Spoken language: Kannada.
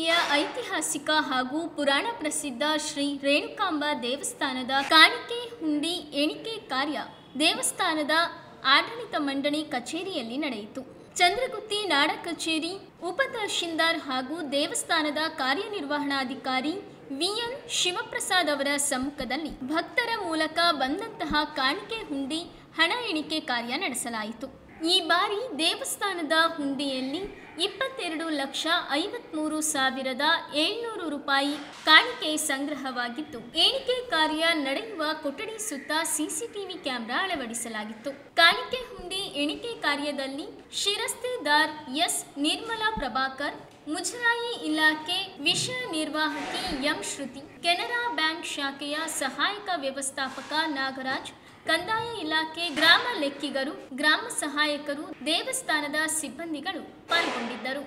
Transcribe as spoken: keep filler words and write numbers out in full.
ಜಿಲ್ಲೆಯ ಐತಿಹಾಸಿಕ ಹಾಗೂ ಪುರಾಣ ಪ್ರಸಿದ್ಧ ಶ್ರೀ ರೇಣುಕಾಂಬ ದೇವಸ್ಥಾನದ ಕಾಣಿಕೆ ಹುಂಡಿ ಎಣಿಕೆ ಕಾರ್ಯ ದೇವಸ್ಥಾನದ ಆಡಳಿತ ಮಂಡಳಿ ಕಚೇರಿಯಲ್ಲಿ ನಡೆಯಿತು. ಚಂದ್ರಗುತ್ತಿ ನಾಡ ಕಚೇರಿ ಉಪ ತಹಶೀಲ್ದಾರ್ ಹಾಗೂ ದೇವಸ್ಥಾನದ ಕಾರ್ಯನಿರ್ವಹಣಾಧಿಕಾರಿ ವಿಎನ್ ಶಿವಪ್ರಸಾದ್ ಅವರ ಸಮ್ಮುಖದಲ್ಲಿ ಭಕ್ತರ ಮೂಲಕ ಬಂದಂತಹ ಕಾಣಿಕೆ ಹುಂಡಿ ಹಣ ಎಣಿಕೆ ಕಾರ್ಯ ನಡೆಸಲಾಯಿತು. ಈ ಬಾರಿ ದೇವಸ್ಥಾನದ ಹುಂಡಿಯಲ್ಲಿ ಇಪ್ಪತ್ತೆರಡು ಲಕ್ಷ ಐವತ್ಮೂರು ಸಾವಿರದ ಏಳ್ನೂರು ರೂಪಾಯಿ ಕಾಣಿಕೆ ಸಂಗ್ರಹವಾಗಿತ್ತು. ಎಣಿಕೆ ಕಾರ್ಯ ನಡೆಯುವ ಕೊಠಡಿ ಸುತ್ತ ಸಿಸಿಟಿವಿ ಕ್ಯಾಮೆರಾ ಅಳವಡಿಸಲಾಗಿತ್ತು. ಕಾಣಿಕೆ ಹುಂಡಿ ಎಣಿಕೆ ಕಾರ್ಯದಲ್ಲಿ ಶಿರಸ್ತೇದಾರ್ ಎಸ್ ನಿರ್ಮಲಾ ಪ್ರಭಾಕರ್, ಮುಜರಾಯಿ ಇಲಾಖೆ ವಿಷಯ ನಿರ್ವಾಹಕಿ ಎಂ ಶ್ರುತಿ, ಕೆನರಾ ಬ್ಯಾಂಕ್ ಶಾಖೆಯ ಸಹಾಯಕ ವ್ಯವಸ್ಥಾಪಕ ನಾಗರಾಜ್, ಕಂದಾಯ ಇಲಾಖೆ ಗ್ರಾಮ ಲೆಕ್ಕಿಗರು, ಗ್ರಾಮ ಸಹಾಯಕರು, ದೇವಸ್ಥಾನದ ಸಿಬ್ಬಂದಿಗಳು ಪಾಲ್ಗೊಂಡಿದ್ದರು.